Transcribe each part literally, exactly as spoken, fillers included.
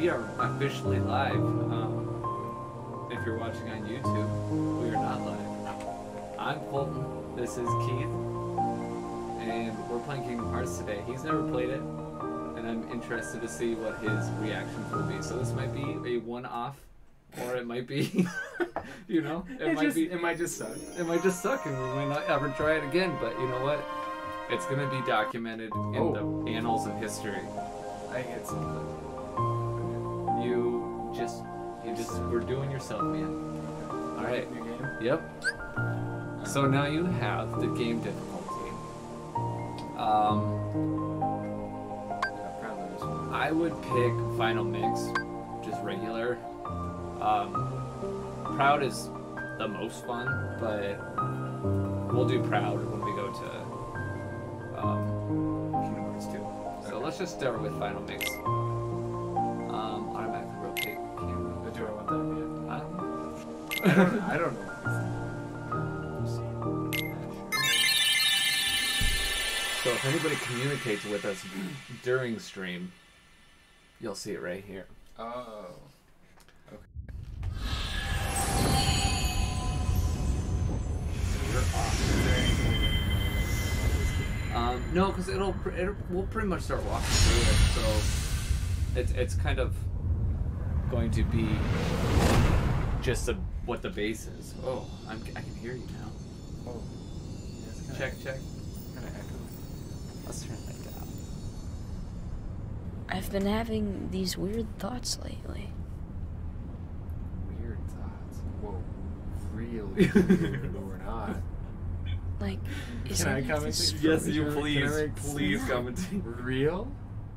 we are officially live. Um, if you're watching on YouTube, we are not live. I'm Colton. This is Keith, and we're playing Kingdom Hearts today. He's never played it, and I'm interested to see what his reactions will be. So this might be a one-off, or it might be, you know, it, it might just, be. It might just suck. It might just suck, and we might not ever try it again. But you know what? It's gonna be documented in Oh. the annals of history. I get something. You just, you just, we're doing yourself, man. All right. New game? Yep. So now you have the game difficulty. Um, I'm proud of this one. I would pick Final Mix, just regular. Um, Proud is the most fun, but we'll do Proud when we go to um, Kingdom Hearts two. So let's just start with Final Mix. Um, automatically rotate camera. Do I want that again? I don't know. I don't, I don't know. So if anybody communicates with us during stream, you'll see it right here. Oh. Um, no, because it'll, pr- it'll we'll pretty much start walking through it. So it's it's kind of going to be just a, what the base is. Oh, I'm, I can hear you now. Oh. Yeah, it's kinda, Check, check. Kind of echo. Let's turn that down. I've been having these weird thoughts lately. Weird thoughts. Whoa. Really weird or not. Like, is Can I any of comment? this Yes, Can you I- can I please, make- please commentate. Real?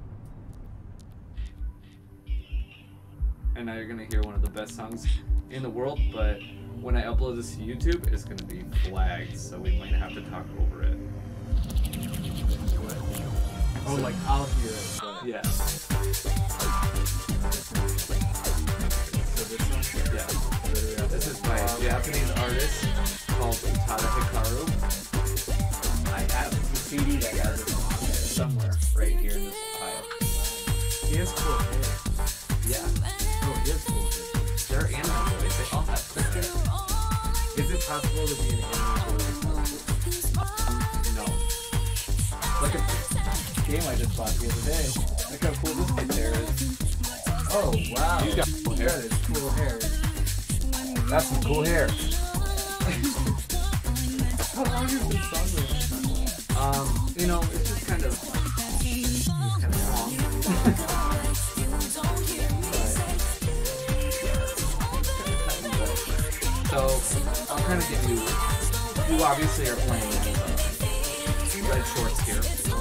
And now you're gonna hear one of the best songs in the world, but when I upload this to YouTube, it's gonna be flagged, so we might have to talk over it. Oh, So- like I'll hear it. But... Yeah, So this one? yeah. Literally, This is by a Japanese artist called Utada Hikaru. I have the C D that has it somewhere right here in this pile. He has cool hair. Yeah, Oh, he has cool hair. they're anime boys. They all have cool hair. Is it possible to be an anime boy? No. Look at this game I just bought the other day. Look how cool this kid's hair is. Oh, wow. He's got cool hair. That is cool hair. That's some cool hair. How long has this song been? Um, you know, it's just kind of, it's kind of long. So, I'll kind of give you, you obviously are playing uh, red shorts here.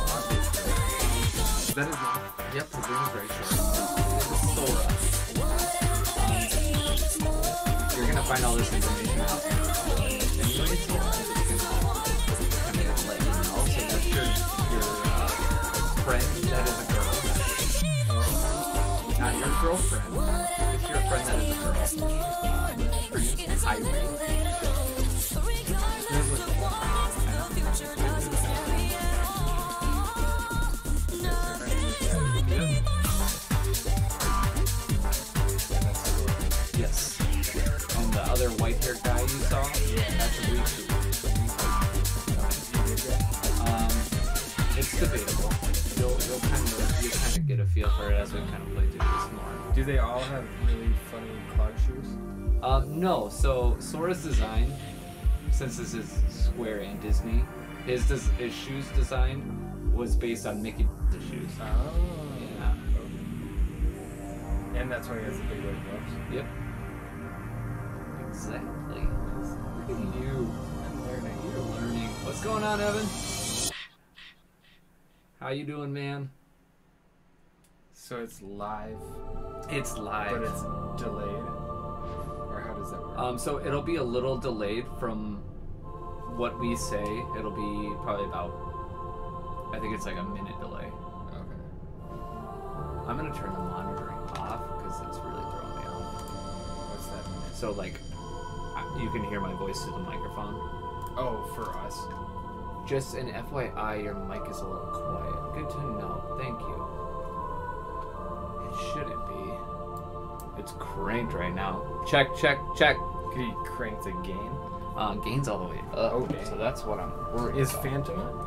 That is, yep, his name is red shorts. Sora. Um, you're gonna find all this information out. Anyway, so I can kind of let you know. So that's your, your uh, friend that is a girl. Not your girlfriend. It's your friend that is a girl. Her name is Kyrie. Yes. And the other white-haired guy you saw, that's a Riku. Um, it's debatable. You'll, you'll kind of you kind of get a feel for it as we kind of play through this more. Do they all have really funny cloud shoes? Um, no. So Sora's design, since this is Square and Disney, his des- his shoes design was based on Mickey Mouse's shoes. Oh. Yeah. And that's why he has the big white gloves. Yep. Exactly. Look at you. I'm learning. You're learning. What's going on, Evan? How you doing, man? So it's live, It's live. but it's delayed? Or how does that work? Um, so it'll be a little delayed from what we say. It'll be probably about, I think it's like a minute delay. Okay. I'm gonna turn the monitoring off because it's really throwing me off. What's that mean? So like, I- you can hear my voice through the microphone. Oh, for us? Just an F Y I, your mic is a little quiet. Good to know. Thank you. It shouldn't be. it's cranked right now. Check, check, check. Could you crank the gain? Uh, gain's all the way up. Oh, dang. So that's what I'm worried Is about. Phantom on?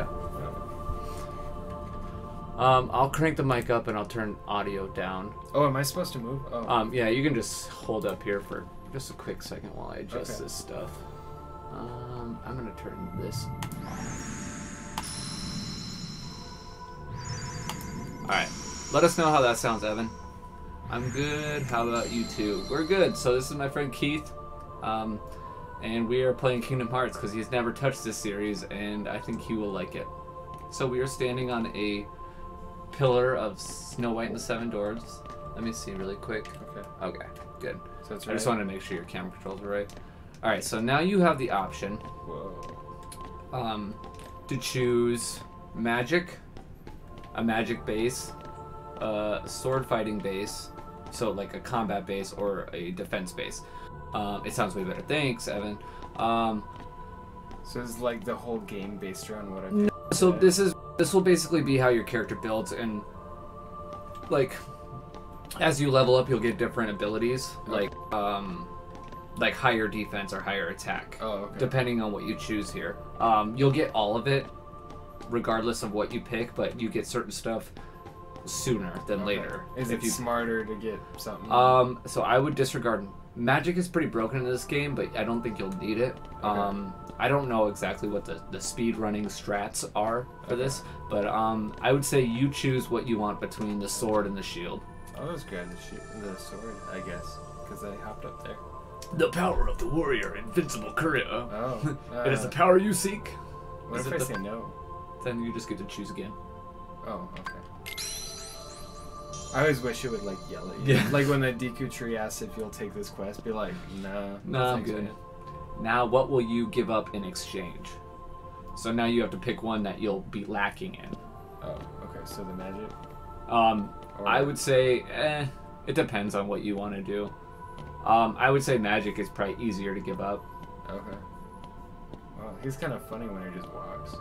Um, I'll crank the mic up and I'll turn audio down. Oh, am I supposed to move? Oh. Um, yeah, you can just hold up here for just a quick second while I adjust Okay. this stuff. Um, I'm gonna turn this off. Alright, let us know how that sounds, Evan. I'm good. How about you two? We're good. So this is my friend Keith. Um, and we are playing Kingdom Hearts because he's never touched this series and I think he will like it. So we are standing on a pillar of Snow White and the Seven Dwarfs. Let me see really quick. Okay. Okay, good. So it's I right. just wanted to make sure your camera controls were right. Alright, so now you have the option Whoa. um, to choose magic, a magic base, a sword fighting base, so like a combat base or a defense base. Um, it sounds way better. Thanks, Evan. Um, So it's like the whole game based around what I No, picked? so Yeah. this is this will basically be how your character builds, and like as you level up you'll get different abilities, like um like higher defense or higher attack, Oh, okay. depending on what you choose here. Um you'll get all of it regardless of what you pick, but you get certain stuff sooner than Okay. later. Is if it you smarter to get something? um so I would disregard magic. Is pretty broken in this game, but I don't think you'll need it. Um I don't know exactly what the, the speed running strats are for Okay. this, but um, I would say you choose what you want between the sword and the shield. I'll just grab the, shoot, the sword, I guess, because I hopped up there. The power of the warrior, invincible courier. Oh. Uh, It is the power you seek. What Is if it I the- say no? Then you just get to choose again. Oh, okay. I always wish it would, like, yell at you. Yeah. Like when the Deku tree asks if you'll take this quest, be like, nah. No, I'm thanks, good. man. Now, what will you give up in exchange? So now you have to pick one that you'll be lacking in. Oh, okay, so the magic? Um, Or- I would say, eh, it depends on what you want to do. Um, I would say magic is probably easier to give up. Okay. Well, he's kind of funny when he just walks.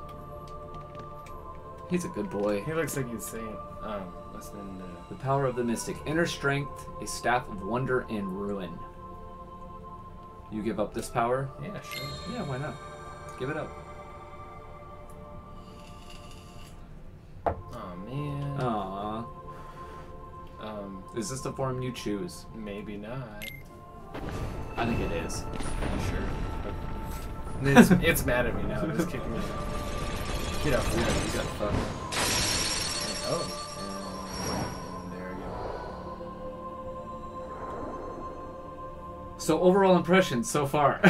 He's a good boy. He looks like he's saying, um, listening to... The power of the mystic. Inner strength, a staff of wonder and ruin. You give up this power? Yeah, sure. Yeah, why not? Give it up. Oh, man. Aww. Um, Is this the form you choose? maybe not. I think it is. Sure. It's, it's mad at me now. It's kicking me out. Get out. Yeah, you got fucked. Oh. And there we go. So overall impressions so far.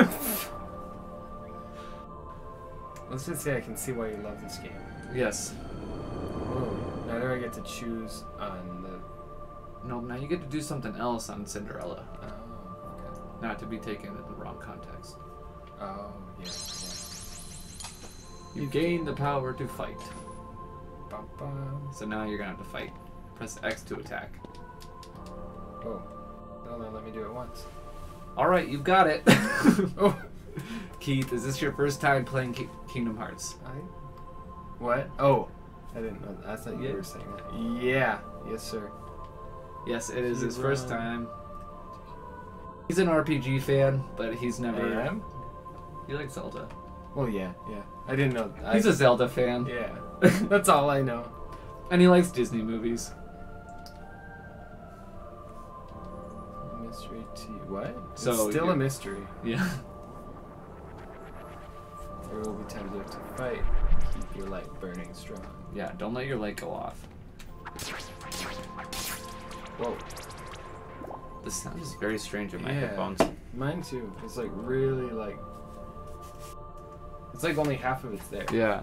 Let's just say I can see why you love this game. Yes. Whoa. Now do I get to choose on the... No, now you get to do something else on Cinderella. Oh, Not to be taken in the wrong context. okay. Oh, yeah, You gain the power to fight. yeah. Bum-bum. So now you're gonna have to fight. Press X to attack. Oh. No, no, let me do it once. Alright, you got it. Oh. Keith, is this your first time playing Ki- Kingdom Hearts? I... What? Oh. I didn't know. I thought you Yeah. were saying that. Yeah. Yes, sir. Yes, it is You his first run. time. He's an R P G fan, but he's never... I am? He likes Zelda. Well, yeah, yeah. I didn't know. I, He's a Zelda fan. Yeah. That's all I know. And he likes Disney movies. Mystery tea. What? So it's still you're- a mystery. Yeah. There will be times you have to fight. Keep your light burning strong. Yeah, don't let your light go off. Whoa. The sound is very strange in my Yeah. headphones. Mine too. It's like really like. It's like only half of it's there. Yeah.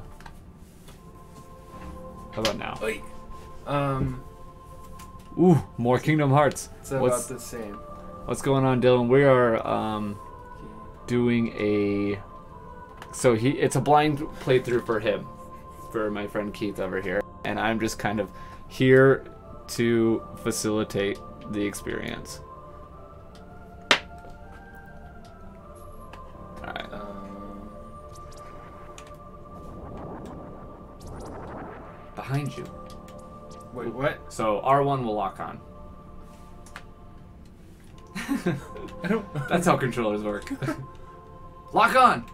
How about now? Oi. Um. Ooh, more Kingdom Hearts. It's What's about the same. what's going on, Dylan? We are um doing a so he it's a blind playthrough for him, for my friend Keith over here, and I'm just kind of here to facilitate the experience. All right. Um. Behind you. Wait, what? So R one will lock on. I don't. That's how controllers work. Lock on!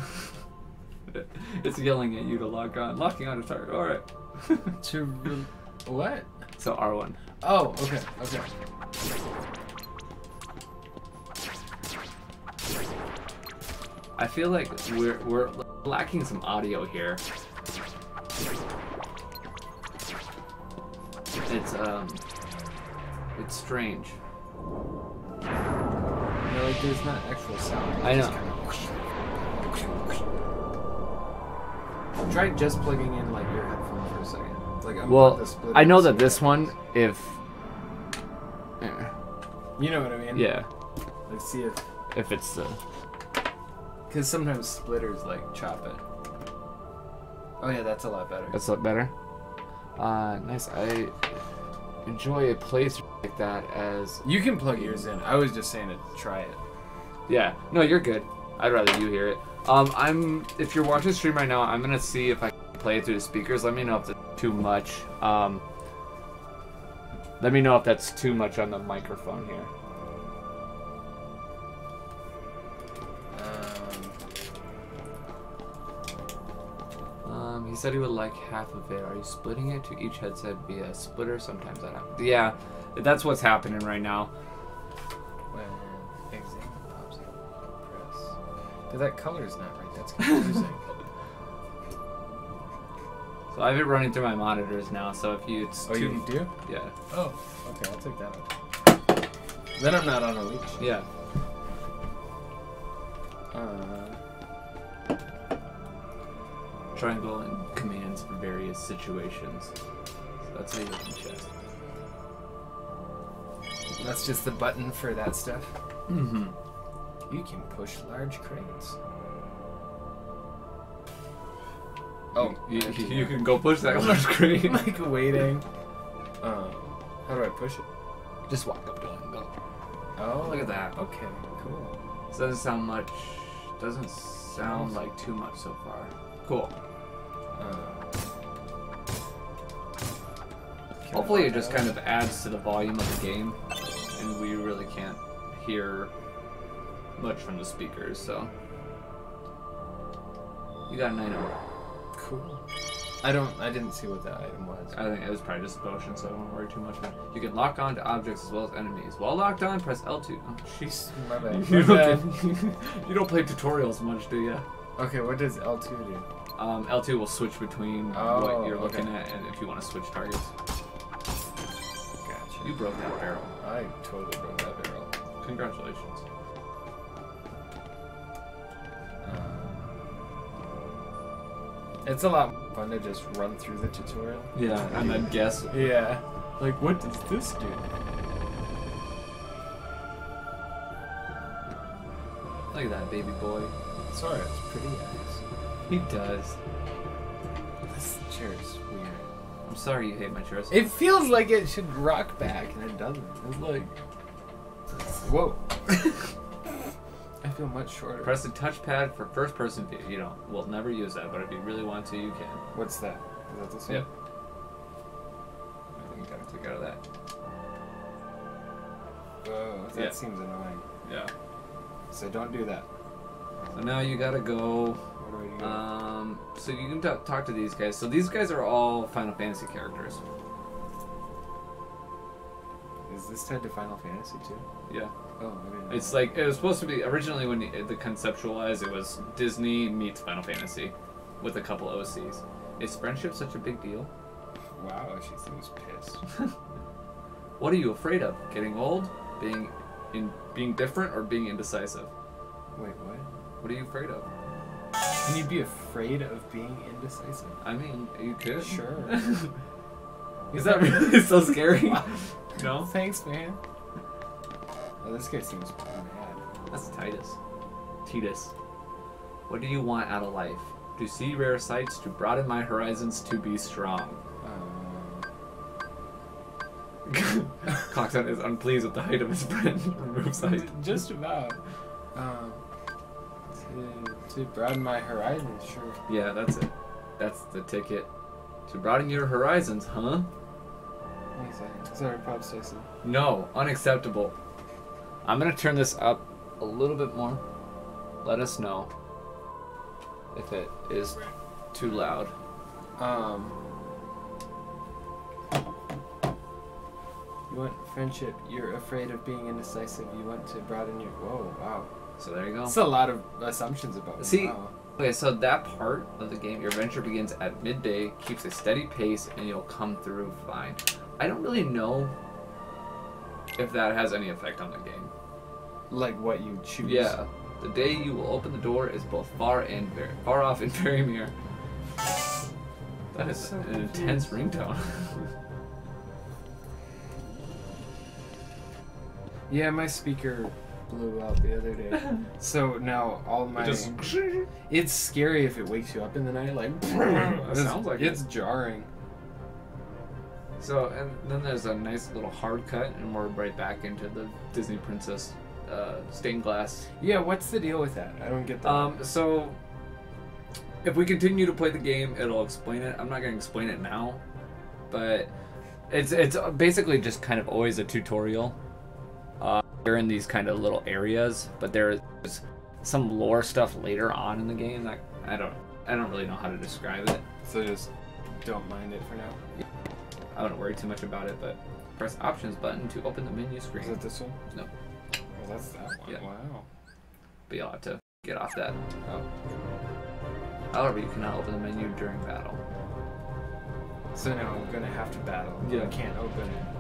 It's yelling at you to lock on. Locking on is hard. Alright. To re- what? So R one. Oh, okay, okay. I feel like we're we're lacking some audio here. It's um it's strange. Yeah, like there's not actual sound. I know. Try just plugging in like your headphone for a second. Like unplug Well, the splitter I know and that see this what one, happens. if eh, You know what I mean? yeah, Let's see if, if it's the because sometimes splitters like chop it. Oh yeah, that's a lot better. that's a lot better. Uh, nice. I enjoy a playthrough like that as You can plug yours in. I was just saying to try it. yeah. No, you're good. I'd rather you hear it. Um, I'm if you're watching the stream right now, I'm gonna see if I can play it through the speakers. Let me know if it's too much. Um, let me know if that's too much on the microphone here. Um, he said he would like half of it. Are you splitting it to each headset via a splitter? Sometimes that happens. Yeah, that's what's happening right now. When exam pops up, press. But that color's not right. That's confusing. So I have it running through my monitors now. So if you, it's Oh, too, you do? yeah, Oh, okay. I'll take that out. Then I'm not on a leash. yeah. Uh, Triangle and commands for various situations. So that's how you open chest. that's just the button for that stuff. Mm-hmm. You can push large crates. Oh, you, I you, do you that. can go push that on the screen. like waiting. Um, how do I push it? Just walk up to it and go. Oh, Look at that. Okay, cool. This doesn't sound much. Doesn't sound like too much so far. Cool. Uh, Hopefully it just kind of adds to the volume of the game, and we really can't hear much from the speakers, so. You got an item. Cool. I don't. I didn't see what that item was. I think it was probably just a potion, so I won't worry too much about it. You can lock on to objects as well as enemies. While locked on, press L two. Oh, jeez. My bad. You, My bad. don't- you don't play tutorials much, do you? Okay, what does L two do? Um, L two will switch between Oh, what you're looking okay. at and if you want to switch targets. Gotcha. You broke that barrel. I totally broke that barrel. Congratulations. Um, it's a lot more fun to just run through the tutorial. Yeah, and then guess. Yeah. Like, what does this do? Look at that baby boy. Sorry, it's pretty eyes. He does. This chair is weird. I'm sorry you hate my chair. It feels like it should rock back, and it doesn't. It's like, whoa. I feel much shorter. Press the touchpad for first-person view. You don't. We'll never use that, but if you really want to, you can. What's that? Is that this one? Yep. I think you gotta click out of that. Whoa, that Yeah. seems annoying. Yeah. So don't do that. So now you gotta go. Where do I go? Um. So you can t- talk to these guys. So these guys are all Final Fantasy characters. Is this tied to Final Fantasy too? Yeah. Oh, I didn't know. It's like it was supposed to be originally when the, the conceptualized. It was Disney meets Final Fantasy, with a couple O Cs. Is friendship such a big deal? Wow, she seems pissed. What are you afraid of? Getting old? Being in being different or being indecisive? Wait, what? What are you afraid of? Can you be afraid of being indecisive? I mean, you could. Sure. Is that really so scary? No? Thanks, man. Oh, this guy seems mad. That's Titus. Titus. What do you want out of life? To see rare sights, to broaden my horizons, to be strong. Um, Coxon is unpleased with the height of his friend. Remove sight. just about. Um, to, to broaden my horizons, sure. Yeah, that's it. That's the ticket. To broaden your horizons, huh? Wait a second. Sorry, Pop Stacy. No, unacceptable. I'm gonna turn this up a little bit more. Let us know if it is too loud. Um, you want friendship. You're afraid of being indecisive. You want to broaden your. Whoa, wow. So there you go. That's a lot of assumptions about me. See, Wow. okay, so that part of the game, your adventure begins at midday, keeps a steady pace, and you'll come through fine. I don't really know if that has any effect on the game. Like what you choose. Yeah. The day you will open the door is both far and very far off and very near. That is So an intense ringtone. Yeah, my speaker blew out the other day. So now all my. It just It's scary if it wakes you up in the night. Like. That it's, sounds like it's it. jarring. So, and then there's a nice little hard cut, and we're right back into the Disney Princess uh, stained glass. Yeah, what's the deal with that? I don't get that. Um, so, if we continue to play the game, it'll explain it. I'm not going to explain it now, but it's it's basically just kind of always a tutorial. Uh, you're in these kind of little areas, but there's some lore stuff later on in the game that I don't I don't really know how to describe it. So just don't mind it for now. I wouldn't worry too much about it, but press Options button to open the menu Is screen. it this one? No. Oh, that's that one. Yeah. Wow. But you'll have to get off that. Oh. However, you cannot open the menu during battle. So now I'm gonna have to battle. Yeah. I can't open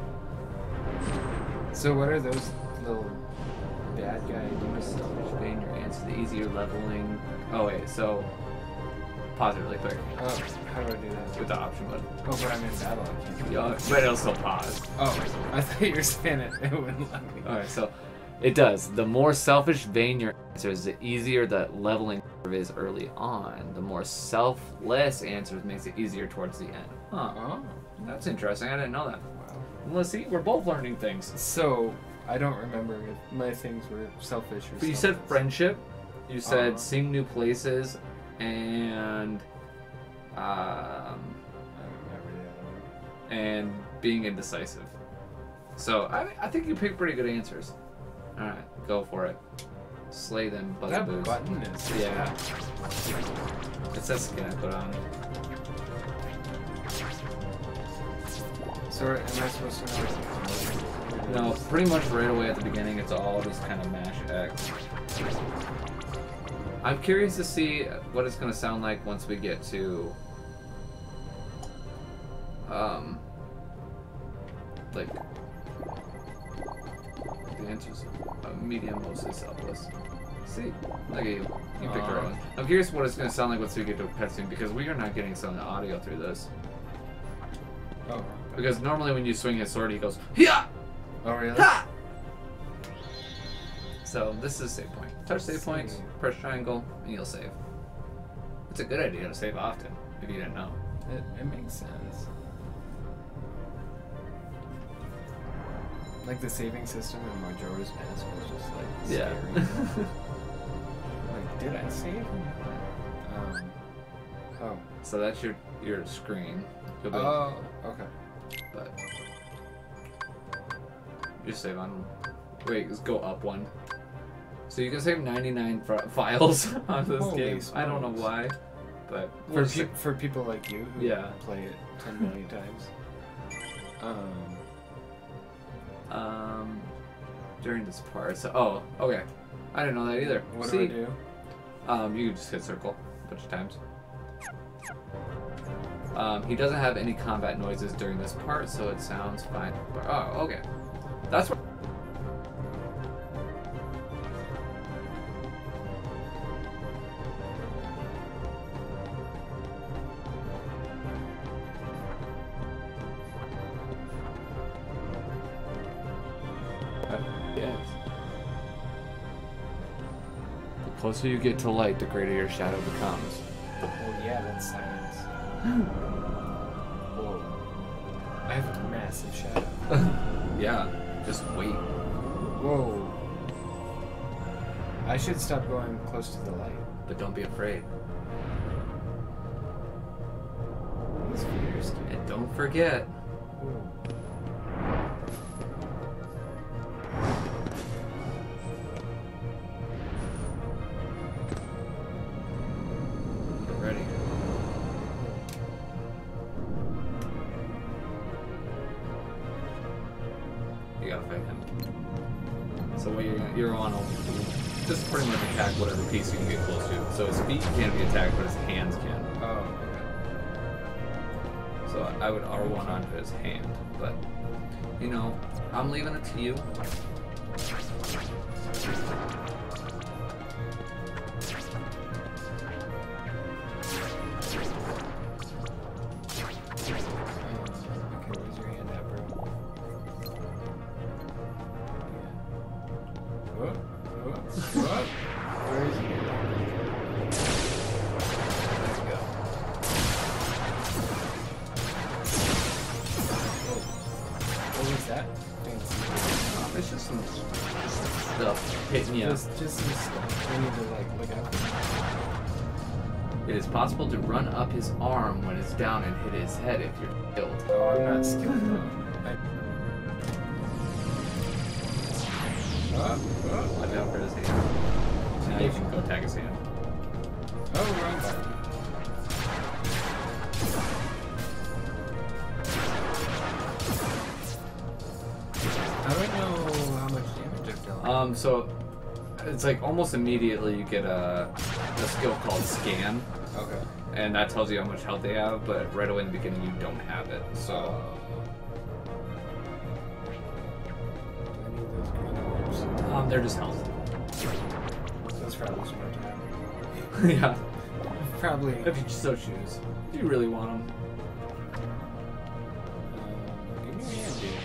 it. So what are those little bad guy demons? Which being your answer, the easier leveling. Oh wait, so pause it really quick Oh, how do I do that? with the option button. Oh, but I'm in battle. I can't. Yeah, but it'll still pause. Oh, I thought you were saying it. It wouldn't let me. Alright, so it does. The more selfish vein your answers, the easier the leveling curve is early on. The more selfless answers makes it easier towards the end. Huh. Oh, That's interesting. I didn't know that. wow. Well, let's see. We're both learning things. So I don't remember if my things were selfish or. But you said selfless. friendship. You said Uh-huh. seeing new places and um, I don't remember the other one. and being indecisive. So I, I think you picked pretty good answers. All right, go for it. Slay them, That buzzboos. button is. Yeah. It says skin I put on. So am I supposed to know? No, pretty much right away at the beginning, it's all just kind of mash X. I'm curious to see what it's going to sound like once we get to, um, like, the answers. Uh, medium, mostly selfless. See, look at you. You picked your Aw. own. I'm curious what it's going to sound like once we get to a cutscene, because we are not getting some audio through this. Oh. Because normally when you swing his sword, he goes, "Hia! Oh really? Ha!" So this is save point. Touch save Save. points, press triangle, and you'll save. It's a good idea to save often, if you didn't know. It, it makes sense. Like the saving system in Majora's Mask was just like Yeah. scary. Like, did I save? Um. Oh. So that's your your screen. You'll be- Oh. Okay. But just save on. Wait, just go up one. So you can save ninety-nine f- files on this Holy game. I don't know smokes. why, but For, for pe- for people like you who Yeah. play it ten million times. Um. um during this part. So oh, okay. I didn't know that either. What See, do I do? Um, you can just hit circle a bunch of times. Um, he doesn't have any combat noises during this part, so it sounds fine. But, oh, okay. That's what. Yes. The closer you get to light, the greater your shadow becomes. Oh yeah, that's science. Whoa. I have a massive shadow. Yeah, just wait. Whoa. I should stop going close to the light. But don't be afraid. These feet are scary. And don't forget, Ooh. gotta fight him. So what you're gonna, you're on a, just pretty much attack whatever piece you can get close to. So his feet can't be attacked, but his hands can. Oh, okay. So I would R one onto his hand, but you know, I'm leaving it to you. It's just some, just some stuff hitting you. Just, just some stuff. We need to like look out for that. It is possible to run up his arm when it's down and hit his head if you're killed. Oh, I'm not skilled though. I... Oh, oh. Watch out for his hand. Now you can go tag his hand. Oh, wrong button. I don't know how much damage I've done. Um, so it's like almost immediately you get a, a skill called Scan, Okay. and that tells you how much health they have, but right away in the beginning you don't have it. So I need those green orbs. um, they're just health. That's probably smart to have. Yeah, Probably. if you so choose. If you really want them. Um, give me a hand, dude.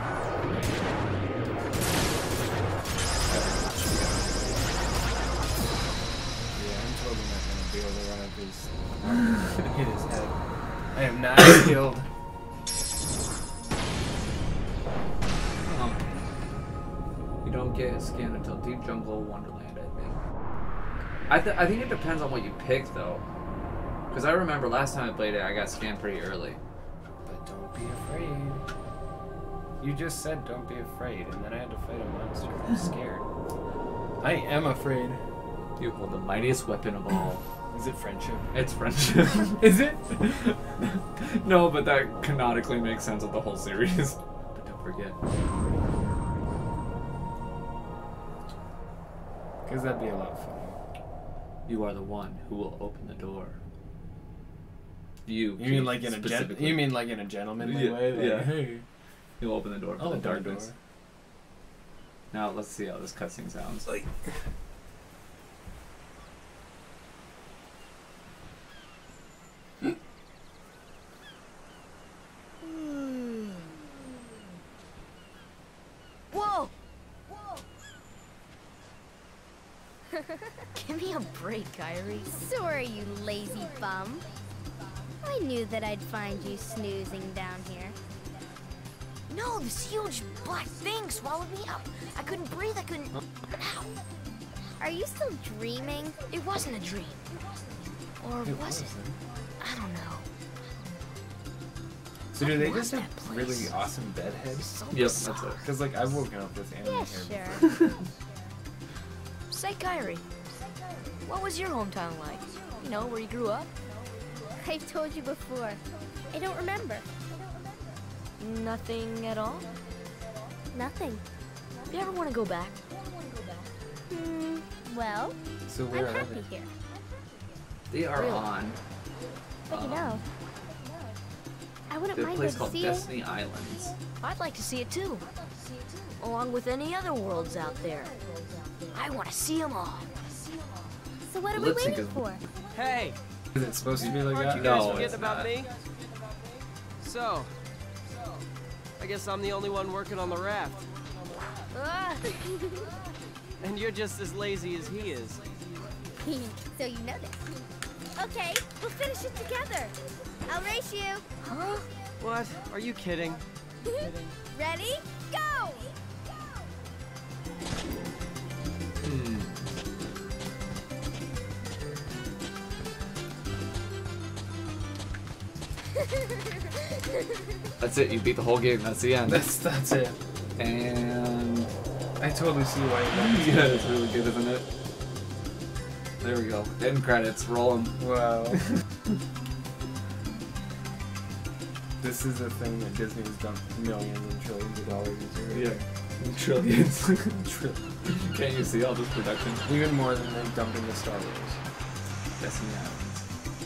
Yeah, I'm totally not gonna be able to run up his hit his head. I am not skilled. Um, you don't get Scan until Deep Jungle Wonderland, I think. I, th I think it depends on what you pick, though. Because I remember last time I played it, I got scanned pretty early. But don't be afraid. You just said don't be afraid, and then I had to fight a monster. I'm scared. I am afraid. You hold the mightiest weapon of all. Is it friendship? It's friendship. Is it? No, but that canonically makes sense of the whole series. But don't forget. Because that'd be a lot of fun. You are the one who will open the door. You. You mean like in a gen- specifically. You mean like in a gentlemanly Yeah, way? Like, yeah. Hey. You'll open the door for I'll the open the darkness. door. Now let's see how this cutscene sounds. Like. Whoa! Give me a break, Kyrie. Sorry, you lazy bum. I knew that I'd find you snoozing down here. No, this huge black thing swallowed me up. I couldn't breathe, I couldn't... Ow. Are you still dreaming? It wasn't a dream. Or It was wasn't. it? I don't know. So do they What just was have that place? really awesome bed heads? So Yep, bizarre. that's it. Because like I've woken up with anime Yeah, hair sure. before. Say, Kyrie, what was your hometown like? You know, where you grew up? I've told you before. I don't remember. Nothing at all? Nothing. You ever want to go back? Hmm. Well, So I'm where are happy they? here. They are Really? on But you um, know, I wouldn't a mind place to called see Destiny Islands. I'd like to see it too. Along with any other worlds out there. I want to see them all. it. So what are we Lip sync waiting is- for? Hey, Is it supposed to be like aren't that? you guys No, forgetting it's about not. me? So, I guess I'm the only one working on the raft. Ah. And you're just as lazy as he is. So you know this. Okay, we'll finish it together. I'll race you. Huh? What? Are you kidding? Ready? Go! Hmm. That's it. You beat the whole game. That's the end. That's that's it. And I totally see why you yeah, it's really good, isn't it? There we go. End credits. Roll 'em. Wow. This is a thing that Disney has done millions and trillions of dollars into. Yeah. Trillions. Trillion. Can't you see all this production? Even more than they dumped into Star Wars. Destiny Islands.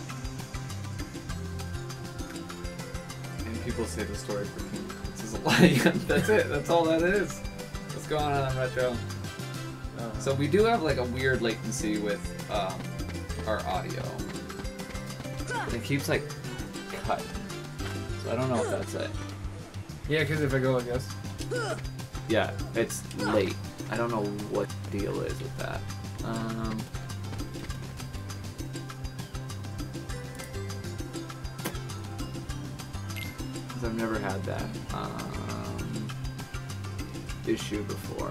And people say the story for Kingdom Hearts is a lie. That's it. That's all that is. What's going on on Retro? Uh, So we do have like a weird latency with um, our audio. But it keeps like cut. So I don't know if that's it. yeah, because if I go like this, Yeah, it's late. I don't know what the deal is with that. Um, Cause I've never had that um, issue before.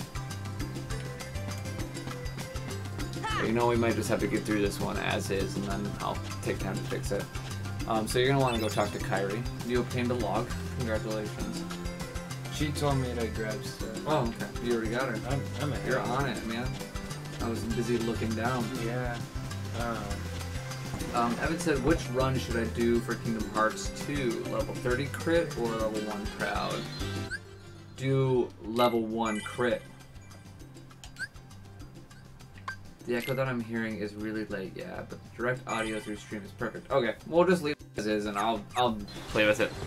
But you know, we might just have to get through this one as is, and then I'll take time to fix it. Um, so you're gonna want to go talk to Kyrie. You obtained a log. Congratulations. she told me to grab stuff. Oh, okay. You already got her. I'm, I'm ahead. You're on it, man. I was busy looking down. Yeah. Um, Um, Evan said, which run should I do for Kingdom Hearts two? Level thirty crit or level one proud? Do level one crit. The echo that I'm hearing is really late, yeah, but the direct audio through stream is perfect. Okay, we'll just leave it as is and I'll I'll play with it.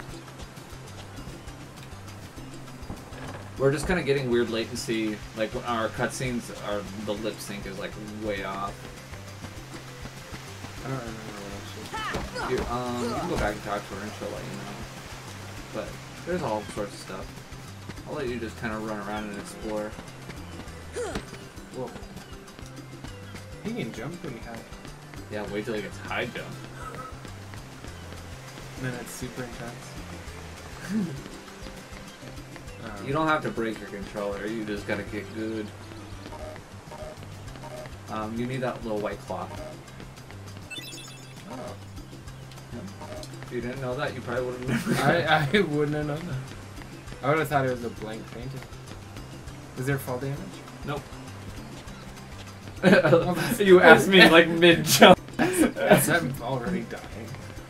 We're just kind of getting weird latency, like when our cutscenes, our the lip sync is like way off. I don't remember what I You, um, you can go back and talk to her and she'll let you know. But there's all sorts of stuff. I'll let you just kind of run around and explore. should. Whoa. He can jump pretty high. Yeah, wait till he gets high jump. And then it's super intense. um, You don't have to break your controller, you just gotta get good. Um, you need that little white cloth. Oh. If you didn't know that, you probably would have never. I, I wouldn't have known that. I would have thought it was a blank painting. Is there fall damage? Nope. You asked me like mid jump. Yes, I'm already dying.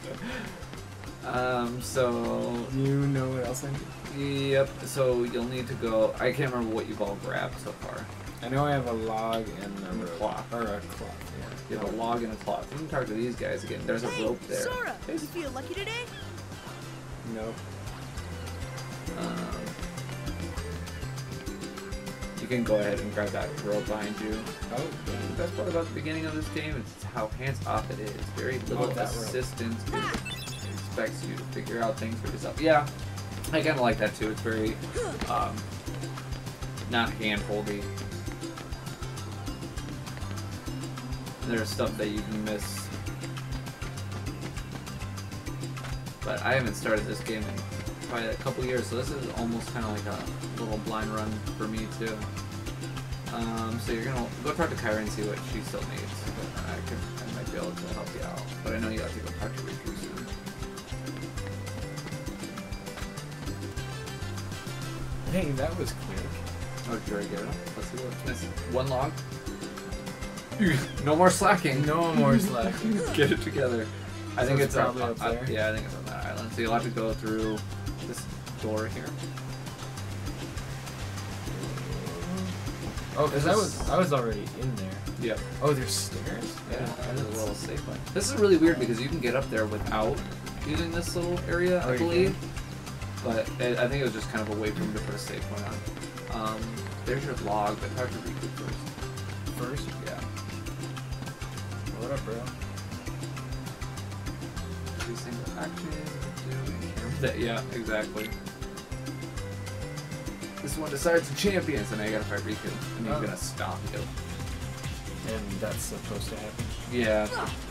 Um, so. You know what else I need? Yep, so you'll need to go. I can't remember what you've all grabbed so far. I know I have a log and And a a cloth. Or a cloth, yeah. You have a log and a cloth. You can talk to these guys again. There's a rope there. Sora, you feel lucky today? Nope. Um, you can go ahead and grab that rope behind you. Oh, The best part about the beginning of this game is how hands-off it is. Very little Oh, that rope. assistance. It expects you to figure out things for yourself. Yeah, I kind of like that too. It's very, um, not hand-holdy. There's stuff that you can miss. But I haven't started this game in probably a couple years, so this is almost kind of like a little blind run for me too. Um, so you're gonna go talk to Kyra and see what she still needs. I could, I might be able to help you out, but I know you have to go talk to Riku soon. hey, that was quick. Oh, did you already get it? Let's see what. Nice. One log. No more slacking. No more slacking. Get it together. I So think it's it's probably up, up up- there? Yeah, I think it's on that island. So you'll have to go through this door here. Oh, because This I is- was I was already in there. Yep. Oh, there's stairs. Yeah, I there's a didn't little see- safe one. This is really weird because you can get up there without using this little area, Oh, I you believe. But it, I think it was just kind of a way for him to put a safe one on. Um, there's your log, but talk to Riku first. First, Yeah. what up, bro? Do single action, do camera. That, yeah, exactly. This one decides the champions, and now you gotta fight Riku, and he's Oh. gonna stomp you. And that's supposed to happen. Yeah.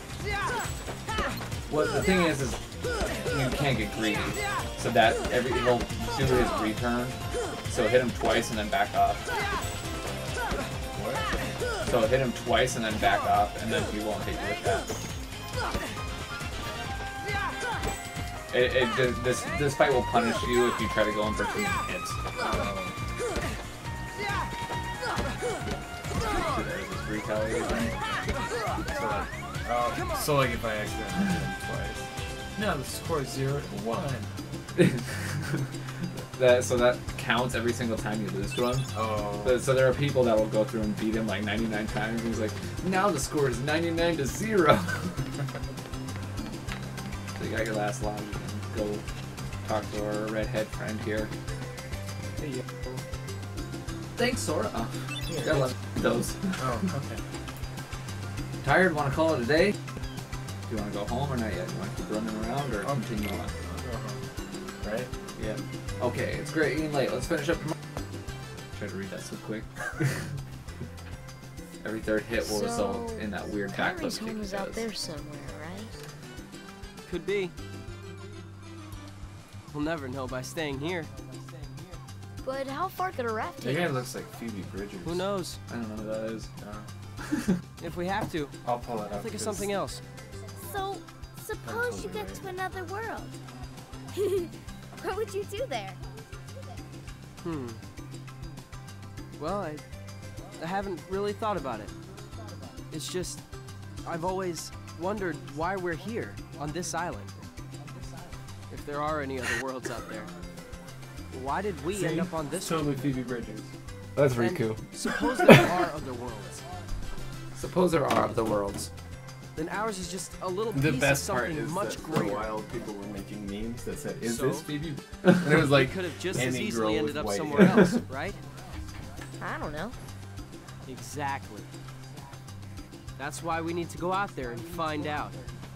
What the thing is, is you can't get greedy. So that every he'll do his return. So hit him twice and then back off. What? So hit him twice and then back off, and then he won't hit you with that. It, it this this fight will punish you if you try to go in for too many hits. So there's this retaliation. So like, oh, so like if I accidentally hit him twice. No, the score is zero to one. that so that counts every single time you lose to him. Oh. So, so there are people that will go through and beat him like ninety-nine times. And he's like, now the score is ninety-nine to zero. So you got your last log. You can go talk to our redhead friend here. Hey, yo. Thanks, Sora. Oh, Here. got a lot of those. Oh, okay. Tired? Want to call it a day? Do you want to go home or not yet? Do you want to keep running around or I'll- continue on? Uh-huh. Right? Yeah. Okay, it's great eating late. Let's finish up tomorrow. Try to read that so quick. Every third hit will So, result in that weird backflip Kyrie's kick home he is out does. there somewhere, right? Could be. We'll never know by staying here. But how far could a raft That take? guy looks like Phoebe Bridgers. Who knows? I don't know who that is. Uh, If we have to, I'll pull it up. I'll think of 'cause- something else. So, suppose you get to another world. What would you do there? Hmm. Well, I, I haven't really thought about it. It's just, I've always wondered why we're here on this island. If there are any other worlds out there. Why did we See? end up on this one? Totally Phoebe Bridgers. That's And suppose there are other worlds. Suppose there are other worlds. Then ours is just a little The piece best of part something is much that for a greater. while people were making memes that said, "Is So? this Phoebe?" And it was like We could have just as any easily girl ended with up white somewhere hair. else, right? I don't know. Exactly. That's why we need to go out there and find out.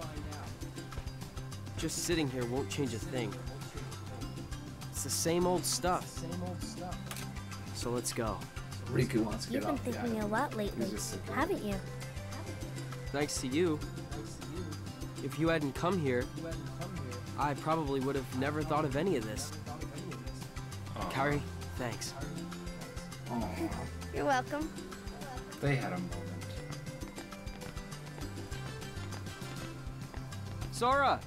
Just sitting here won't change a thing. It's the same old stuff. So let's go. Riku wants to You've get been off the thinking a island. lot lately, He's just sick of it. haven't you? Thanks to you. If you hadn't come here, I probably would have never thought of any of this. Aw, Kyrie, thanks. Aw. You're welcome. they had a moment. Sora,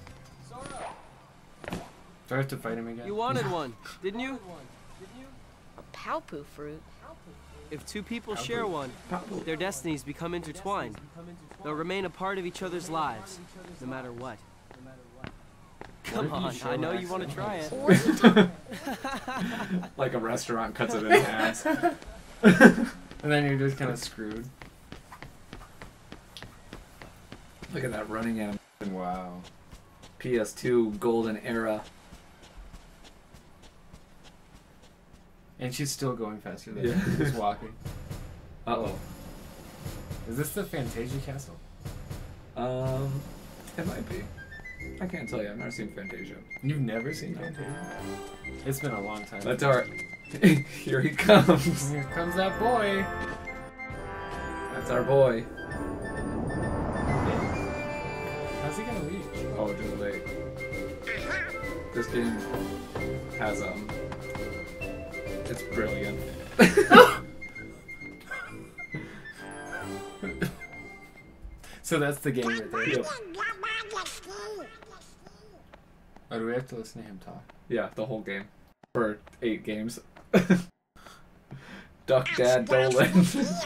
Do I have to fight him again? you wanted one, didn't you? A Palpu fruit? If two people share one, their destinies become intertwined. They'll remain a part of each other's lives, no matter what. Come if you on, share I know an you want to accident? try it. Like a restaurant cuts it in half. And then you're just kind of screwed. Look at that running animation. Wow. P S two golden era. And she's still going faster than Yeah. him. Just walking. Uh oh. Is this the Fantasia Castle? Um, it might be. I can't tell you. I've never seen Fantasia. You've never seen Fantasia? It's been a long time. That's our. Here he comes. Here comes that boy. That's our boy. How's he gonna reach? Oh, just wait. This game has um. It's brilliant. So that's the game right there. Yep. Oh, do we have to listen to him talk? Yeah, the whole game. For eight games. Duck Dad Dolan.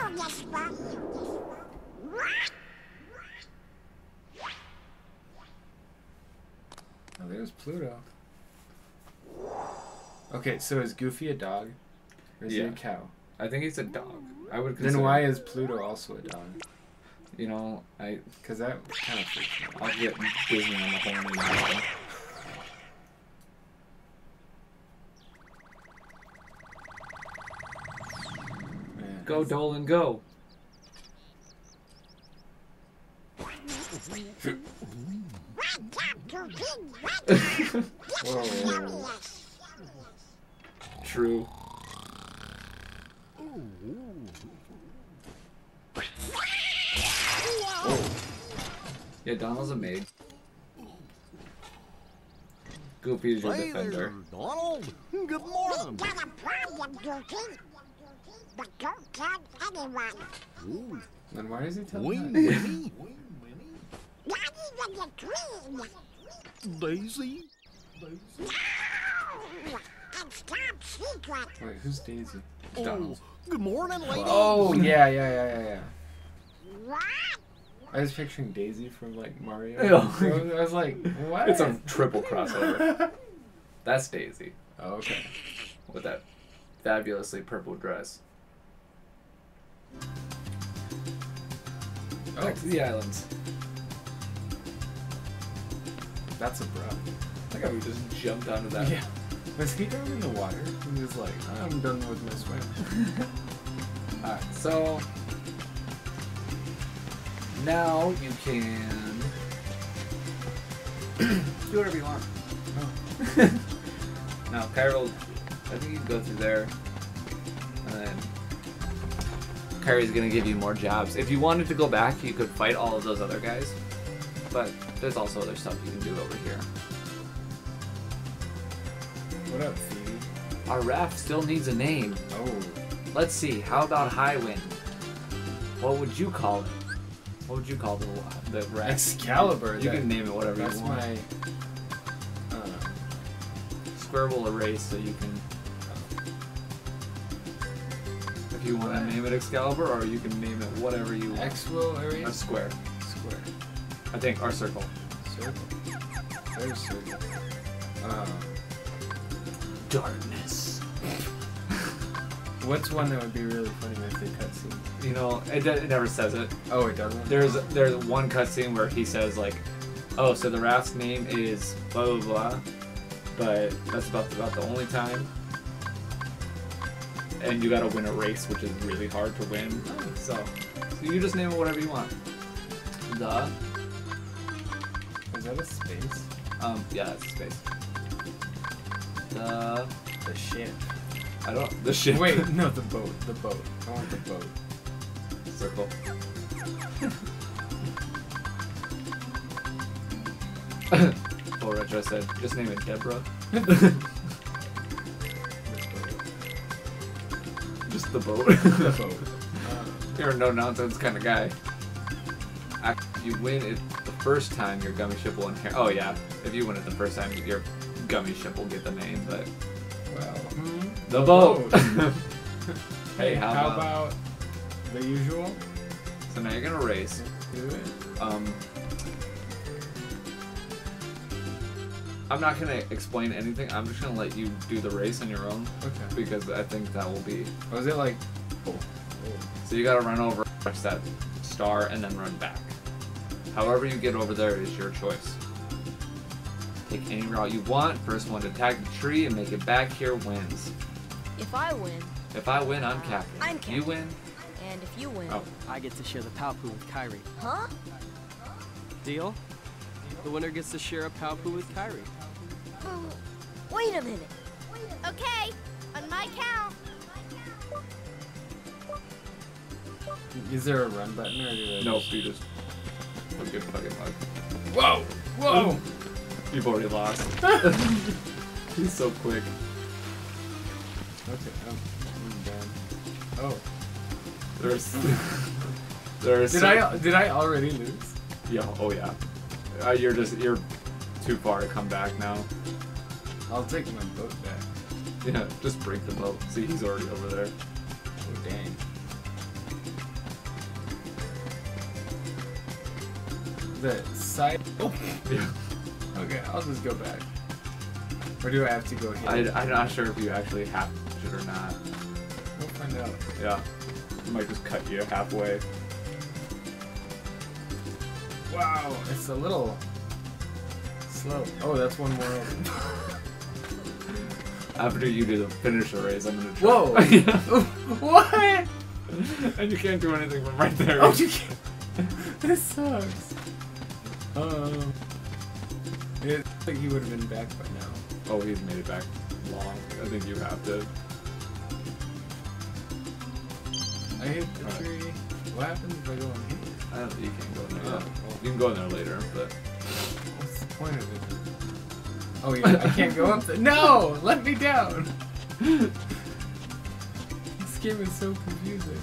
Oh, there's Pluto. Okay, so is Goofy a dog? Or is he Yeah. a cow? I think he's a dog. I would Then consider. why is Pluto also a dog? You know, I Because that kind of freaks me out. I'll get Disney on the horn and everything. Man. Go Dolan, go. Whoa. True. Yeah, Donald's a maid. Goofy is your Hey defender. there, Donald. Good morning. Got a problem, Goofy. But don't tell anyone. Ooh, Then why is he telling Wing that? Winnie. Not even a dream. Daisy. No! It's top secret. Wait, who's Daisy? Oh, Donald. good morning, lady. Oh, yeah, yeah, yeah, yeah, yeah. What? I was picturing Daisy from, like, Mario. Ew. So I was like, what? It's a triple crossover. That's Daisy Oh, okay. with that fabulously purple dress. Oh, Back to the islands. that's abrupt. Look how we just jumped onto that. Yeah. Was he down in the water? He was like, I'm done with my swim. Alright, so now you can do whatever you want. Oh. Now, Cairo, I think you can go through there, and then Kyrie's gonna give you more jobs. If you wanted to go back, you could fight all of those other guys, but there's also other stuff you can do over here. What up, Phoebe? Our raft still needs a name. Oh. Let's see, how about Highwind? What would you call it? What would you call the, the raft? Excalibur. You that- can name it whatever That's you want. my. Uh, Square will erase so you can. If you want to name it Excalibur, or you can name it whatever you want. X will A erase. square, Square. I think, or circle. Circle. There's circle. Um, Darkness. what's one that would be really funny if they cutscene? You know, it, do- it never says it. Oh, it doesn't. There's there's one cutscene where he says like, oh, so the raft's name is blah blah blah, but that's about about the only time. And you gotta win a race, which is really hard to win. So, so you can just name it whatever you want. The, Is that a space? um, yeah, that's a space. The, The ship. I don't, the ship. Wait, no, the boat. The boat. I want the boat. Circle. Full Retro said, just name it Deborah. Just the boat. The boat. Uh, You're a no nonsense kind of guy. After you win it the first time, your gummy ship will inherit. Oh yeah, if you win it the first time, your gummy ship will get the name. But well, hmm, the boat. Hey, Hey, how how, about- about, the usual? So now you're gonna race. Do it. Um, I'm not gonna explain anything. I'm just gonna let you do the race on your own Okay. because I think that will be. Was it like? Oh. So you gotta run over, press that star, and then run back. However you get over there is your choice. Take any route you want. First one to tag the tree and make it back here wins. If I win, If I win, I'm captain. I'm You captain. win. and if you win, Oh. I get to share the Palpu with Kyrie. huh? Deal? The winner gets to share a Palpu with Kyrie. Wait a minute. Okay, on my count. Is there a run button or do I No, just- you just. Look good fucking luck. Whoa! Whoa! You've already lost. He's so quick. Okay, I'm, I'm done. Oh. There's. There's. Did I did I already lose? Yeah. Oh yeah. Uh, you're just you're too far to come back now. I'll take my boat back. Yeah. Just break the boat. See, he's already over there. Oh dang. The side. Oh. Yeah. Okay, I'll just go back. Or do I have to go I, here? I'm not sure if you actually have it or not. We'll find out. Yeah. It might just cut you halfway. Wow, it's a little slow. Oh, that's one more. After you do the finish the race, I'm gonna try. Whoa! Yeah. What? And you can't do anything from right there. Oh, you can't. This sucks. Um, it like he would have been back by now. Oh, he's made it back long. I think you have to. I hit the Alright. tree. What happens if I go in here? I don't, you can't go in there. Oh, yet. well. You can go in there later, but What's the point of it? Oh yeah, I can't go up there. No! Let me down! This game is so confusing.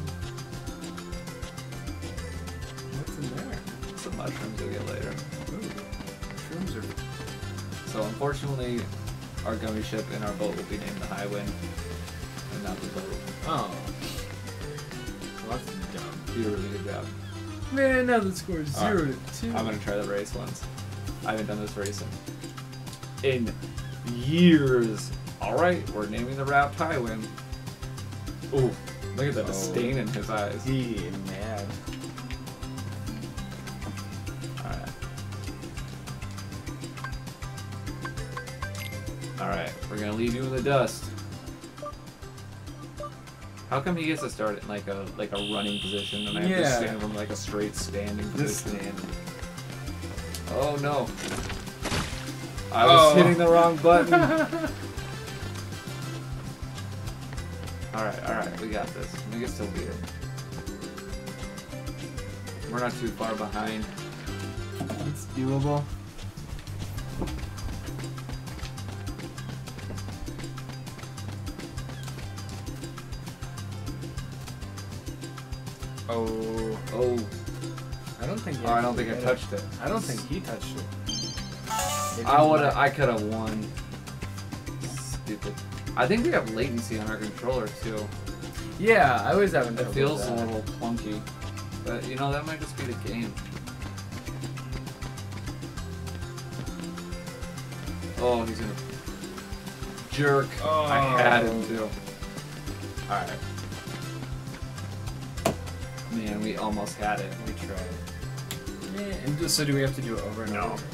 What's in there? some mushrooms you'll get later. Ooh, shrooms are... So unfortunately, our gummy ship and our boat will be named the Highwind, and not the boat. Oh. Well, that's dumb. You did a really good job. Man, now the score is Alright. zero to two. I'm gonna try the race once. I haven't done this race in, in years. All right, we're naming the raft Highwind. Ooh, look at that Oh. disdain in his eyes. He is mad. Alright. Alright, we're gonna leave you in the dust. How come he gets to start in like a like a running position and I have to Yeah. stand from like a straight standing This position? stand. Oh no. I was Oh. hitting the wrong button. Alright, alright, we got this. We can still beat it. We're not too far behind. It's doable. Oh. Oh, I don't think. he oh I don't actually think I did touched it. it. I don't think he touched it. Maybe I he would have. might. I could have won. Stupid. I think we have latency on our controller too. Yeah, I always have. It feels a little clunky, but you know that might just be the game. Oh, he's gonna jerk. Oh. I had him too. All right. Man, we almost had it. We tried. Yeah, and just, so do we have to do it over and No. over?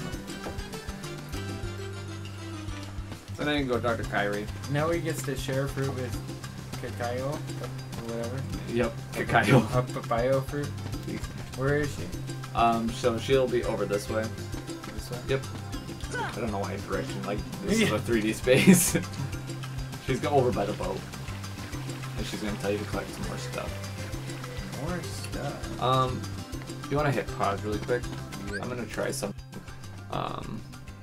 So then you can go talk to Kyrie. Now he gets to share fruit with Kakayo, or whatever. Yep. Kakayo. A papaya fruit. Where is she? Um, so she'll be over this way. This way? Yep. I don't know why direction. Like this is Yeah. a three D space. She's go over by the boat, and she's gonna tell you to collect some more stuff. More stuff. Um, you want to hit pause really quick? Yeah. I'm gonna try some. Um,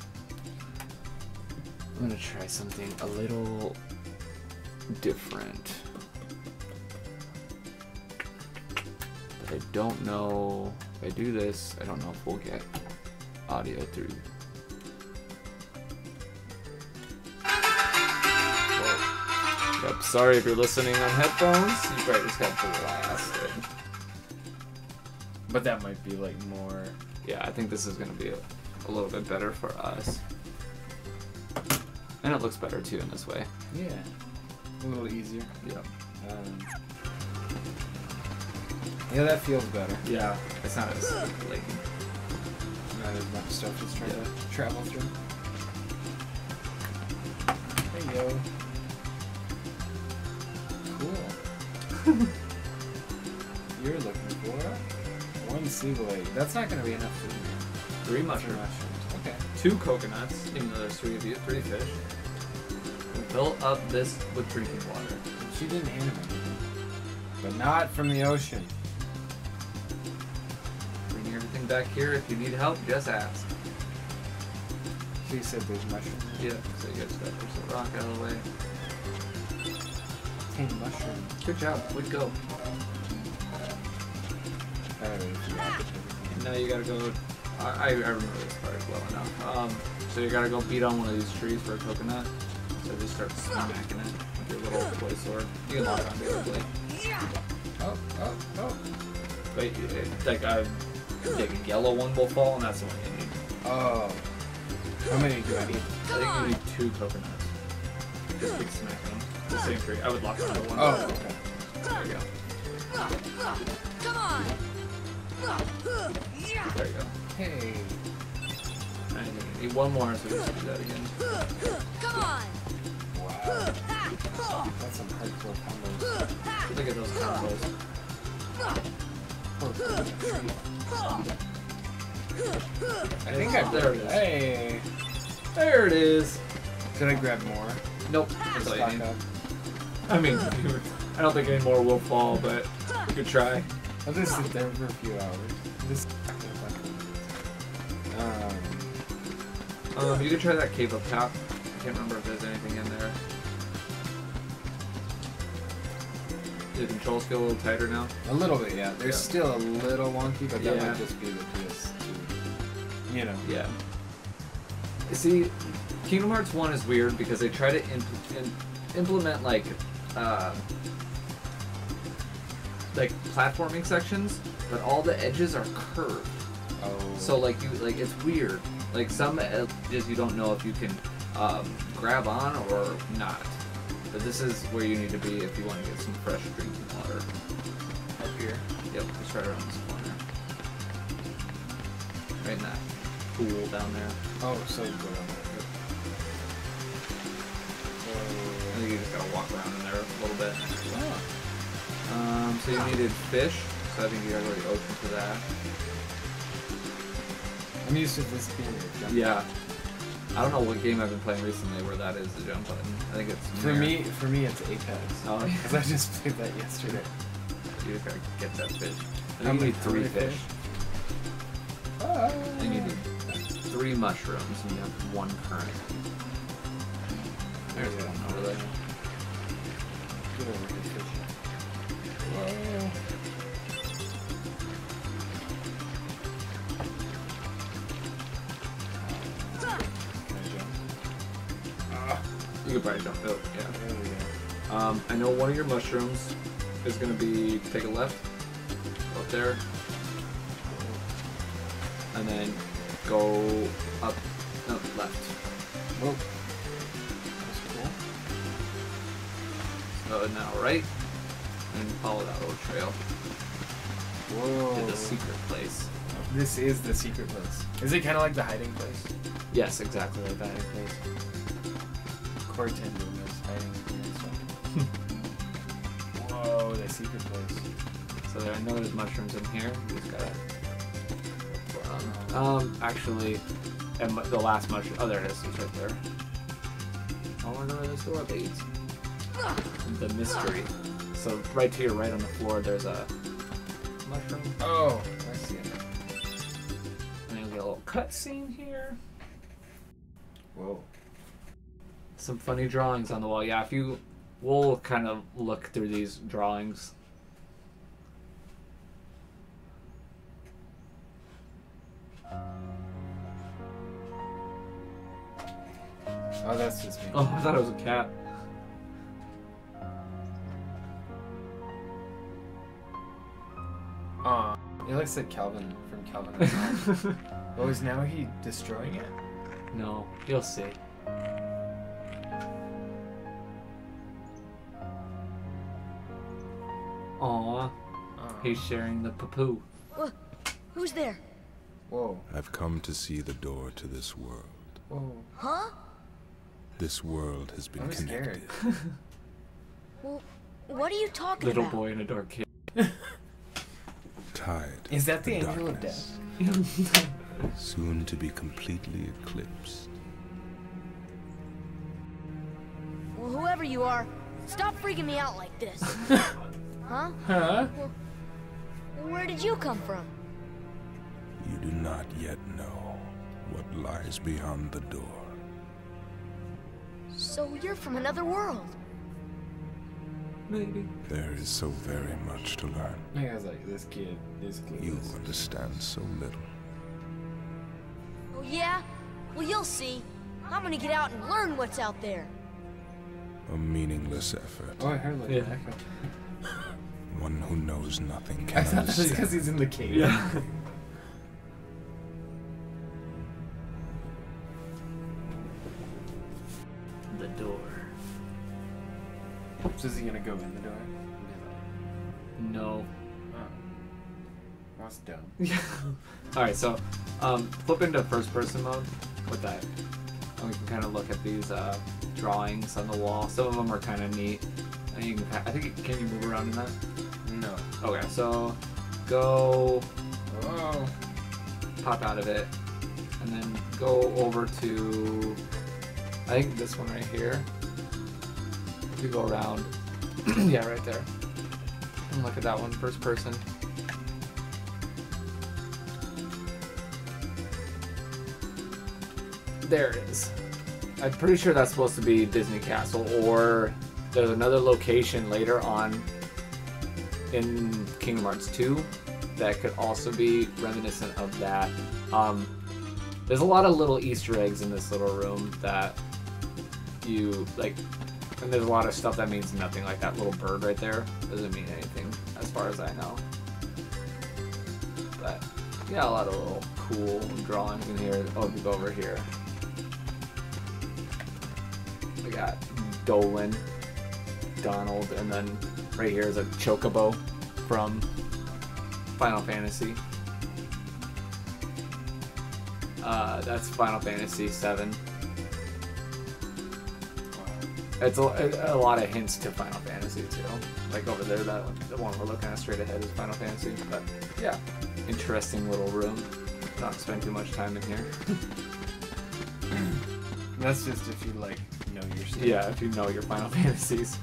I'm gonna try something a little different. But I don't know. If I do this, I don't know if we'll get audio through. Whoa. Yep. Sorry if you're listening on headphones. You probably just got blasted. But that might be like more. Yeah, I think this is gonna be a, a little bit better for us. And it looks better too in this way. Yeah. A little easier. Yeah. Um, yeah, that feels better. Yeah. It's not as blatant. Not as much stuff just trying Yeah. to travel through. Hey yo. Cool. You're looking for one seagull egg. That's not going to be enough food, man. Three Three mushrooms. mushrooms. Okay. Two coconuts, even though there's three of you, three fish. We fill up this with drinking water. She didn't animate it. But not from the ocean. Bring everything back here. If you need help, just ask. She said there's mushrooms. Yeah, so you guys got there's a rock out of the way. Ten mushrooms. Good job. Would go. I don't know if you have it. Now you gotta go. I, I remember this part well enough. Um, so you gotta go beat on one of these trees for a coconut. So just start smacking it with your little toy sword. You can lock onto it, blade. Oh, oh, oh. But it, like a, like a yellow one will fall, and that's the one you need. Oh. How many do I need? I think you need two coconuts. Just keep smacking them. The same tree. I would lock onto one. Oh, okay. There you go. Come on. There you go. Hey. And you need one more, so just do that again. Come on. Wow. That's some hardcore combos. Look at those combos. Poor coconut tree. I think I There it is. Hey. There it is. Did I grab more? Nope. That's all you Stock need. up. I mean, I don't think any more will fall, but you could try. I'll just sit there for a few hours. Just um, Um, you could try that cave up top. I can't remember if there's anything in there. The controls feel a little tighter now. a little bit, yeah. They're Yeah. still a little wonky, but that Yeah. might just be the P S two. You know. Yeah. See, Kingdom Hearts one is weird because they try to impl- in- implement like, uh, like platforming sections, but all the edges are curved. Oh. So like you like it's weird. Like some edges you don't know if you can um, grab on or not. But this is where you need to be if you want to get some fresh drinking water. Up here. Yep, just right around this corner. Right in that pool down there. Oh, so you go down there. I think you just gotta walk around in there a little bit. Um, so you needed fish, so I think you gotta go to the ocean for that. I'm used to this being a jump. Yeah. I don't know what game I've been playing recently where that is the jump button. I think it's For near- me, for me, it's Apex. Oh, yeah. Because I just played that yesterday. You just gotta get that fish. I How think you many- need three how many fish. fish? I think you need three mushrooms and you have one current. There's Yeah. one over there. Get over here, fish. Whoa. Can I jump? Ah, You could probably jump out, yeah. there we go. Um, I know one of your mushrooms is gonna be take a left up there, and then go up, no, left. Oh. That's cool. So now right, and follow that little trail Whoa. to the secret place. This is the secret place. Is it kind of like the hiding place? Yes, exactly like that place. Cortendon is hiding here and stuff. Whoa, the secret place. So there, I know there's mushrooms in here. You just gotta. Um, um actually, and mu- the last mushroom. Oh, there it is. It's right there. Oh, I know where this door leads. The mystery. So right to your right on the floor, there's a mushroom. Oh, I see it. And you'll get a little cutscene here. Whoa. Some funny drawings on the wall. Yeah, if you, we'll kind of look through these drawings. Oh, that's just me. Oh, I thought it was a cat. Aw, it looks like Calvin from Calvin and Hobbes. Oh, is now he destroying it? No, you'll see. Aw, Aw. he's sharing the poo-poo. Wha- Who's there? Whoa. I've come to see the door to this world. Whoa. Huh? This world has been I'm connected. scared. Well, what are you talking Little about? boy in a dark cave. Tied. Is that the in angel of darkness, death? Soon to be completely eclipsed. Well, whoever you are, stop freaking me out like this. Huh? Huh? Well, where did you come from? You do not yet know what lies beyond the door. So you're from another world. Maybe. There is so very much to learn. My guy's like, this kid is You clueless. understand so little. Oh yeah? Well, you'll see. I'm gonna get out and learn what's out there. A meaningless effort. Oh, I heard like Yeah. an echo. One who knows nothing I can thought it was because understand. he's in the cave. Yeah. The door. So is he gonna go in the door? No. Oh. That's dumb. Yeah. Alright, so um, flip into first person mode with that. And we can kind of look at these uh, drawings on the wall. Some of them are kind of neat. And you can, I think, can you move around in that? No. Okay, so go Oh. pop out of it. And then go over to, I think this one right here. If you go around, yeah, right there. And look at that one, first person. There it is. I'm pretty sure that's supposed to be Disney Castle, or there's another location later on in Kingdom Hearts two that could also be reminiscent of that. Um, there's a lot of little Easter eggs in this little room that you, like, and there's a lot of stuff that means nothing, like that little bird right there doesn't mean anything as far as I know. But yeah, a lot of little cool drawings in here. Oh, if you go over here, we got Dolan Donald, and then right here is a Chocobo from Final Fantasy. Uh, that's Final Fantasy seven. It's a, a lot of hints to Final Fantasy too. Like over there, that one, the one we're looking at straight ahead is Final Fantasy. But yeah, interesting little room. Not spend too much time in here. That's just if you like know your stuff. Yeah, if you know your Final Fantasies.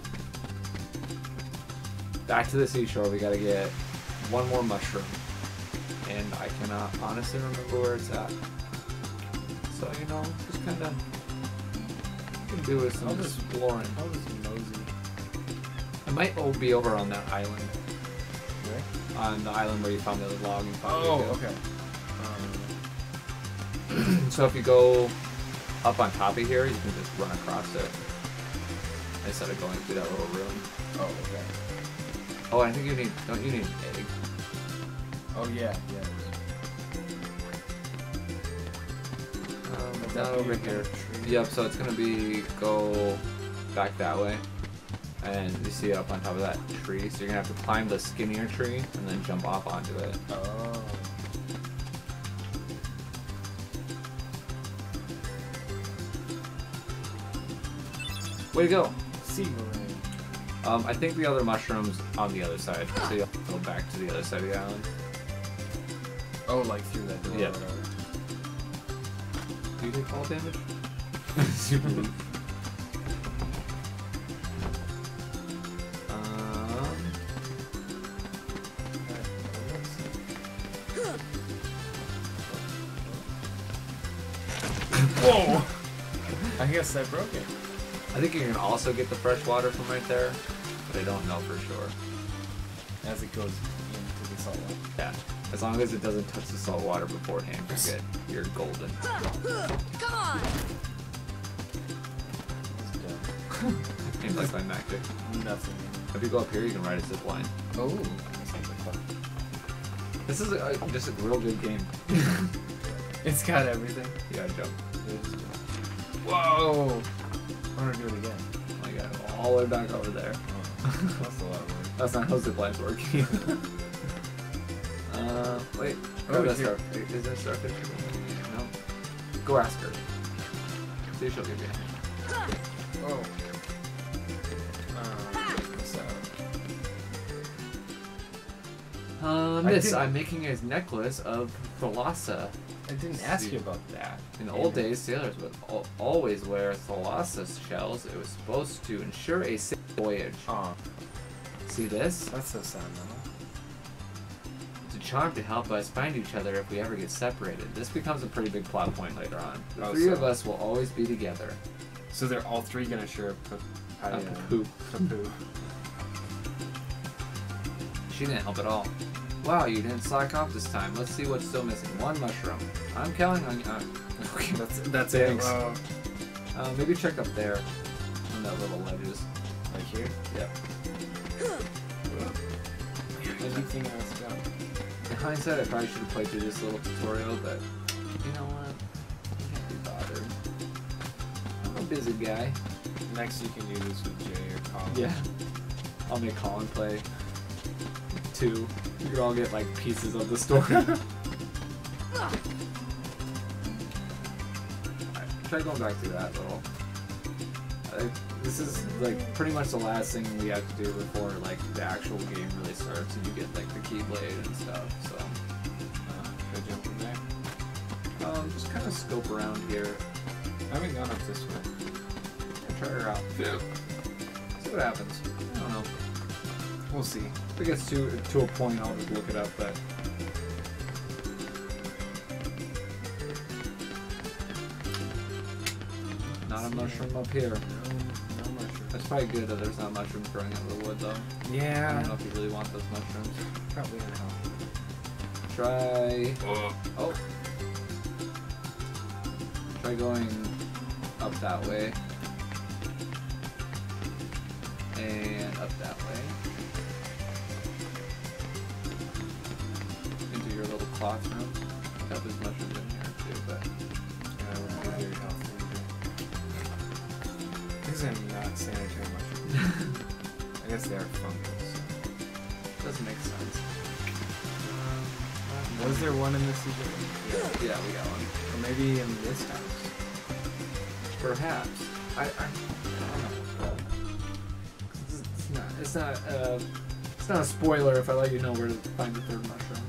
Back to the seashore, we gotta get one more mushroom. And I cannot honestly remember where it's at. So, you know, just kinda can do with some I'll just- exploring. I'll just nosy. It might all be over on that island. Where? On the island where you found the other log and found Oh, the okay. Um, So if you go up on top of here, you can just run across it instead of going through that little room. oh, okay. Oh, I think you need, don't you need an egg? Oh, yeah, yeah. Um, Is down that over the here. tree? Yep, so it's gonna be, go back that way. And you see it up on top of that tree, so you're gonna have to climb the skinnier tree and then jump off onto it. Oh. Way to go! Sea marine. Um, I think the other mushroom's on the other side, so you'll have to go back to the other side of the island. Oh, like through that door. Yeah. or whatever. Do you take fall damage? Super weak. Um, Whoa! I guess I broke it. I think you can also get the fresh water from right there, but I don't know for sure. As it goes into the salt water. Yeah, as long as it doesn't touch the salt water beforehand, you're good. You're golden. Come on! That's dumb. Seems like climactic. Nothing. If you go up here, you can ride a zip line. Oh, that sounds like fun. This is a, just a real good game. It's got everything. You gotta jump. Whoa! I want to do it again. Oh my god, all the way back over there. Oh, that's a lot of work. That's not how zip lines work. uh, wait. Oh, Oh, that's here. Starfish. Is that Starfish? No. Go ask her. See if she'll give you a hand. Oh. Um, what's that? Uh, I Miss, didn't- I'm making a necklace of Thalassa. I didn't ask you about that. In the old days, sailors would al always wear Thalassa shells. It was supposed to ensure a safe voyage. Oh, See this? that's so sentimental. It's a charm to help us find each other if we ever get separated. This becomes a pretty big plot point later on. The Oh, three so- of us will always be together. So they're all three gonna share a p- A uh, poo. poo. She didn't help at all. Wow, you didn't slack off this time. Let's see what's still missing. One mushroom. I'm counting on you. Uh, okay. That's that's Thanks. it. Well, Uh, maybe check up there on that little ledges. right here. Yep. Anything else go? In hindsight, I probably should have played through this little tutorial, but you know what? I can't be bothered. I'm a busy guy. Next, you can do this with Jay or Colin. Yeah. I'll make Colin play two. You can all get like pieces of the story. Alright, try going back to that little. Uh, this is like pretty much the last thing we have to do before like the actual game really starts and you get like the Keyblade and stuff. So Uh, should I jump from there? um, just kind of scope around here I haven't gone up this way. and try her out. Yeah. See what happens. I don't know. We'll see. If it gets to to a point, I'll just look it up. But not a mushroom up here. No, no mushroom. That's probably good that there's not mushrooms growing out of the wood, though. I Yeah. don't know if you really want those mushrooms. Probably gonna help. Try. Oh. Oh. Try going up that way. And up that way. Into your little cloth room. Got those mushrooms in here too, but Yeah, I wouldn't be very healthy. these bugs and not sanitary mushrooms. I guess they are fungus. Doesn't make sense. Was there one in this season? Yeah, yeah, we got one. Or maybe in this house. Perhaps. I, I, I don't know. It's, it's not. It's not. Uh, it's not a spoiler if I let you know where to find the third mushroom.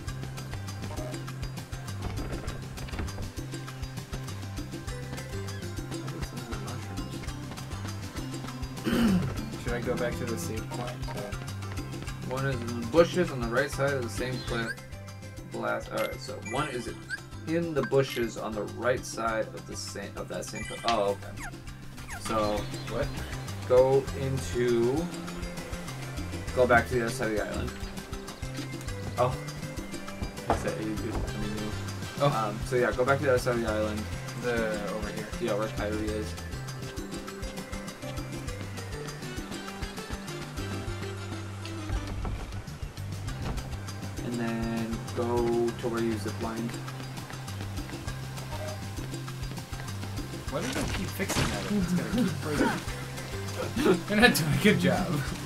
Should I go back to the save point? One is in the bushes on the right side of the same cliff. Blast. All right. So one is in the bushes on the right side of the same of that same cliff. Oh, okay. So What? go into. Go back to the other side of the island. Oh. I said you do. I mean you. Oh. Um, so yeah, go back to the other side of the island. The over here. Yeah, where Kyrie is. And then go to where you ziplined. Why do they keep fixing that if it's gonna keep breaking? You're not doing a good job.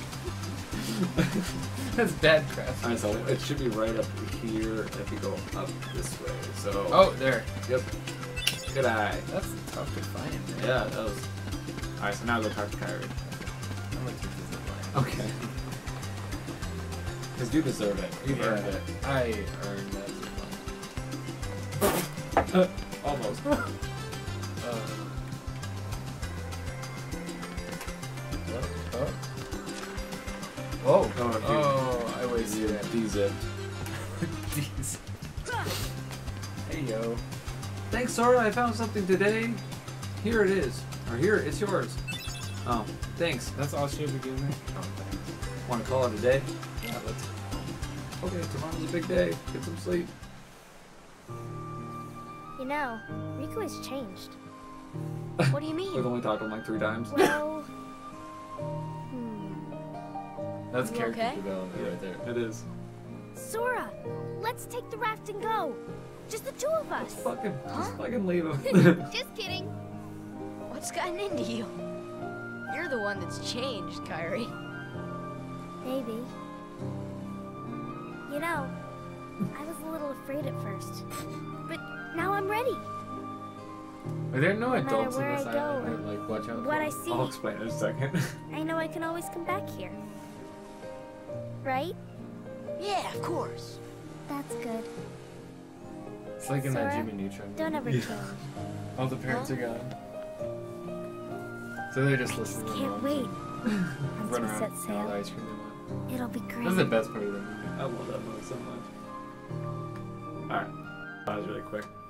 That's bad craft. Alright, so it should be right up here if you go up this way. So. Oh, there. Yep. Good eye. That's tough to find. Man. Yeah, that was. Alright, so now go talk to Kyrie. I'm gonna take this line. Okay. Because you deserve it. You've Yeah, earned it. I earned that zip line. Almost. Uh, oh, oh. Oh, oh, Oh, I wasted it. D-zip. Jeez. Hey, yo. Thanks, Sora. I found something today. Here it is. Or here, it's yours. Oh, thanks. That's all she'll be giving me? Oh, thanks. Want to call it a day? Yeah, let's. Okay, tomorrow's a big day. Get some sleep. You know, Riku has changed. What do you mean? We've only talked to him like three times. Well, hmm. That's You character okay? development right there. It is. Sora, let's take the raft and go. Just the two of us. Just fucking, Huh? just fucking leave him. Just kidding. What's gotten into you? You're the one that's changed, Kyrie. Maybe. You know, I was a little afraid at first, but now I'm ready. Are there no No matter adults in where this I go island or that like watch out What for? I see, I'll explain in a second. I know I can always come back here. Right? Yeah, of course. That's good. It's like in that Sora, Jimmy Neutron. Don't ever Yeah. change. All the parents Huh? are gone. So they're just listening to their Can't moms wait. and Once run we around set with all sail, the ice cream they want. it'll be great. That's the best part of the movie. I love that movie so much. Alright. That was really quick.